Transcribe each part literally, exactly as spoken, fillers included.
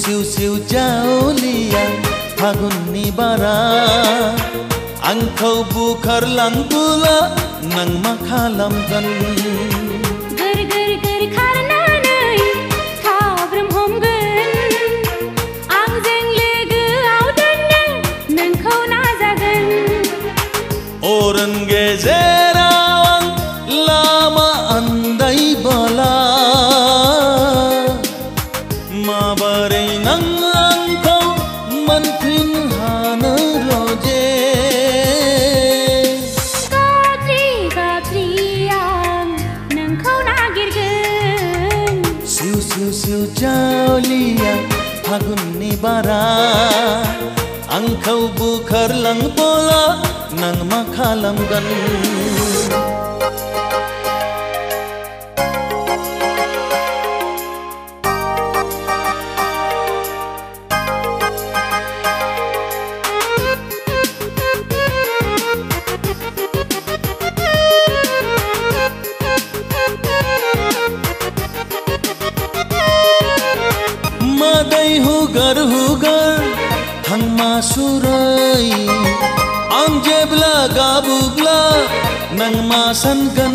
siu siu Jaolia Fagunni Bara Angkwo Bukar Langbwla nang makhalamgan Gar gar gar kharnanai thabram homgan Angjeng logoआव दोननो नोंखौ नाजागोन B'रन गेजेराव आं लामा आन्दायबोला माबोरै नों आंखौ मोनफिनहानो रोजे गाबज्रि गाबज्रि आं नोंखौ नागिरगोन Siu siu siu Jaolia Fagunni Bara Angkwo Bukar Langbwla nang makhalamgan Madai hugar hugar hangma surai ang jebla gabugla nang masangan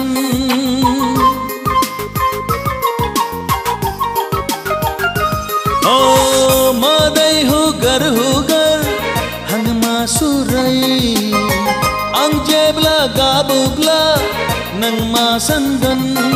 Oh madai hugar hugar hangma surai ang jebla gabugla nang masangan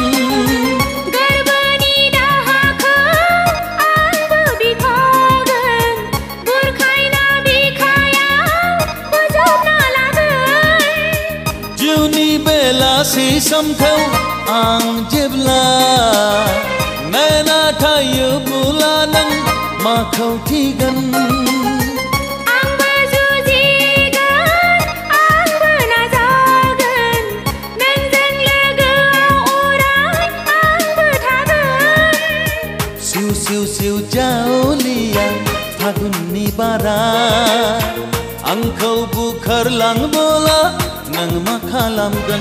Si samthau ang jebla naina thayu bula nang makhau thigan ang bajujigan ang banajagan nangjeng logoआव अराय ang bothagan Siu siu siu Jaolia Fagunni Bara Angkwo Bukar Langbwla nang makhalamgan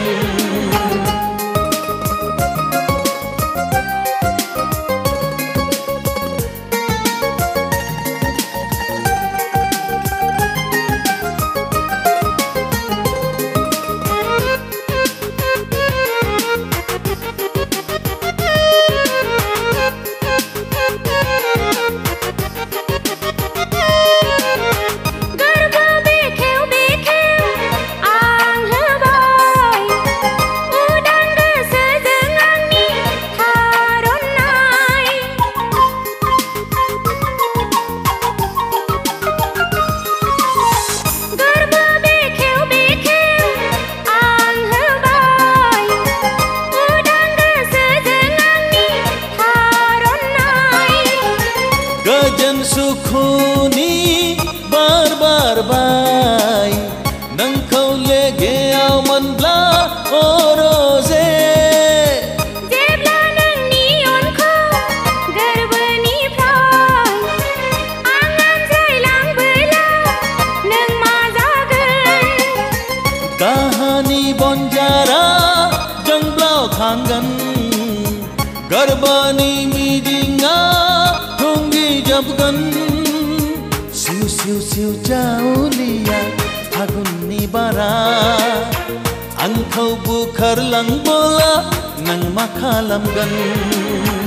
Gajan sukhuni bar bar bai nangkau logoआव मोनब्ला अरजे जेब्ला नोंनि अनखौ गोरबोनिफ्राय आं आनज्रायलांबोला नों मा जागोन दाहानि बनजारा जोंब्लाव थांगोन गोरबोनि मिदिङा जबगन Siu siu siu Jaolia Fagunni Bara Angkwo Bukar Langbwla nang makhalamgan